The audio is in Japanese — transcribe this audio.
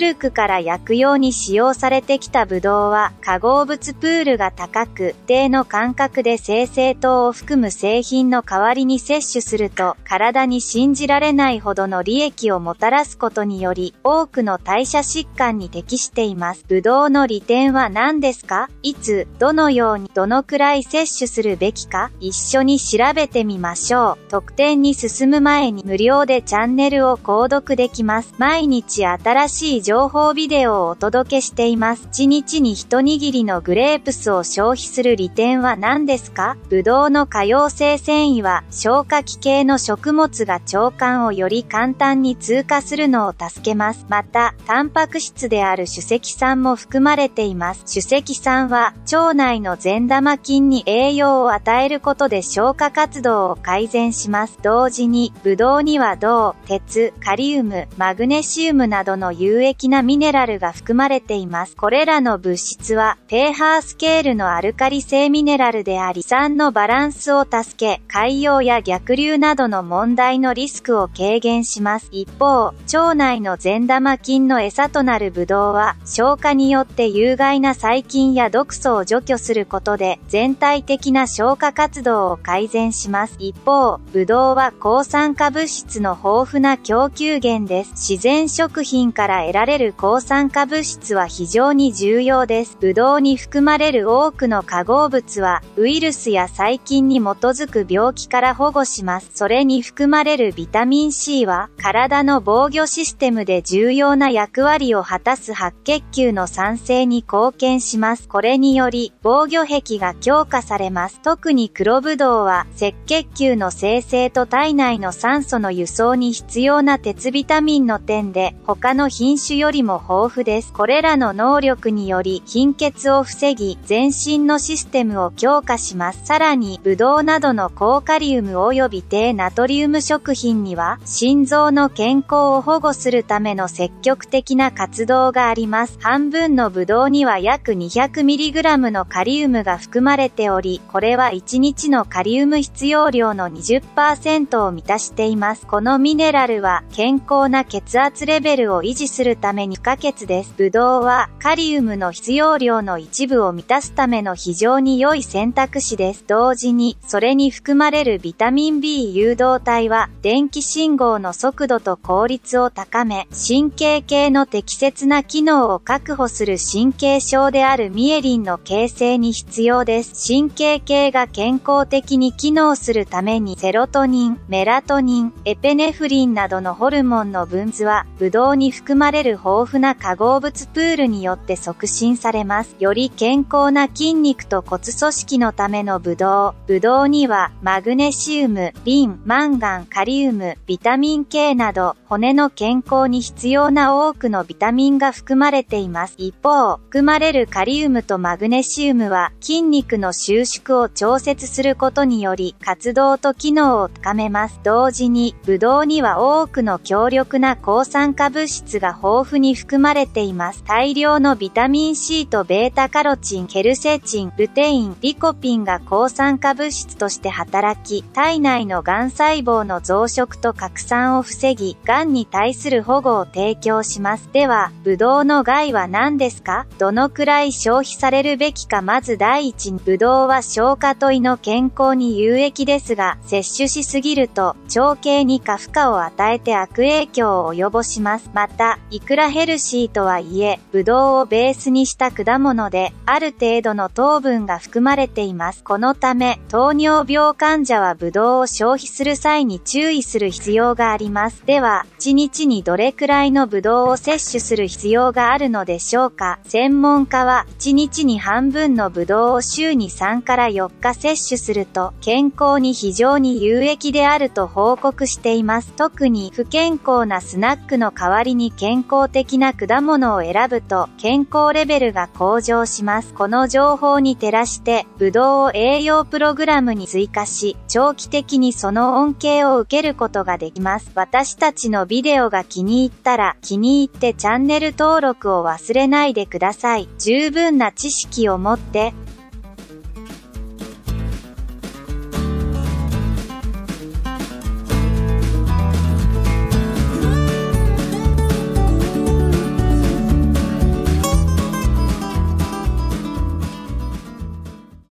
古くから薬用に使用されてきたブドウは化合物プールが高く、一定の間隔で精製糖を含む製品の代わりに摂取すると、体に信じられないほどの利益をもたらすことにより、多くの代謝疾患に適しています。ブドウの利点は何ですか？いつ、どのように、どのくらい摂取するべきか、一緒に調べてみましょう。特典に進む前に無料でチャンネルを購読できます。毎日新しい情報ビデオをお届けしています。1日に一握りのグレープスを消費する利点は何ですか？ブドウの可溶性繊維は消化器系の食物が腸管をより簡単に通過するのを助けます。また、タンパク質である酒石酸も含まれています。酒石酸は腸内の善玉菌に栄養を与えることで消化活動を改善します。同時に、ブドウには銅、鉄、カリウム、マグネシウムなどの有益なミネラルが含まれています。これらの物質は、pH スケールのアルカリ性ミネラルであり、酸のバランスを助け、潰瘍や逆流などの問題のリスクを軽減します。一方、腸内の善玉菌の餌となるブドウは、消化によって有害な細菌や毒素を除去することで、全体的な消化活動を改善します。一方、ブドウは抗酸化物質の豊富な供給源です。自然食品から得られる抗酸化物質は非常に重要です。ブドウに含まれる多くの化合物は、ウイルスや細菌に基づく病気から保護します。それに含まれるビタミン C は、体の防御システムで重要な役割を果たす白血球の産生に貢献します。これにより、防御壁が強化されます。特に黒ブドウは、赤血球の生成と体内の酸素の輸送に必要な鉄ビタミンの点で、他の品種よりも豊富です。これらの能力により、貧血を防ぎ、全身のシステムを強化します。さらに、ブドウなどの高カリウム及び低ナトリウム食品には、心臓の健康を保護するための積極的な活動があります。半分のブドウには約 200mg のカリウムが含まれており、これは1日のカリウム必要量の 20% を満たしています。このミネラルは健康な血圧レベルを維持するために不可欠です。ブドウはカリウムの必要量の一部を満たすための非常に良い選択肢です。同時に、それに含まれるビタミン B 誘導体は電気信号の速度と効率を高め、神経系の適切な機能を確保する神経症であるミエリンの形成に必要です。神経系が健康的に機能するためにセロトニン、メラトニン、エペネフリンなどのホルモンの分泌は、ブドウに含まれる豊富な化合物プールによって促進されます。より健康な筋肉と骨組織のためのブドウ。ブドウには、マグネシウム、リン、マンガン、カリウム、ビタミン K など、骨の健康に必要な多くのビタミンが含まれています。一方、含まれるカリウムとマグネシウムは、筋肉の収縮を調節することにより、活動と機能を高めます。同時に、ブドウには多くの強力な抗酸化物質が豊富に含まれています。大量のビタミン C とベータカロチン、ケルセチン、ルテイン、リコピンが抗酸化物質として働き、体内の癌細胞の増殖と拡散を防ぎ、癌に対する保護を提供します。では、ブドウの害は何ですか？どのくらい消費されるべきか。まず第一に、ブドウは消化と胃の健康に有益ですが、摂取しすぎると腸系に過負荷を与えて悪影響を及ぼします。また、いくらヘルシーとはいえ、ブドウをベースにした果物で、ある程度の糖分が含まれています。このため、糖尿病患者はブドウを消費する際に注意する必要があります。では、1日にどれくらいのブドウを摂取する必要があるのでしょうか？専門家は、1日に半分のブドウを週に3から4日摂取すると、健康に非常に有益であると報告しています。特に不健康なスナックの代わりに健康的な果物を選ぶと、健康レベルが向上します。この情報に照らして、ブドウを栄養プログラムに追加し、長期的にその恩恵を受けることができます。私たちのビデオが気に入ったら、気に入ってチャンネル登録を忘れないでください。十分な知識を持って、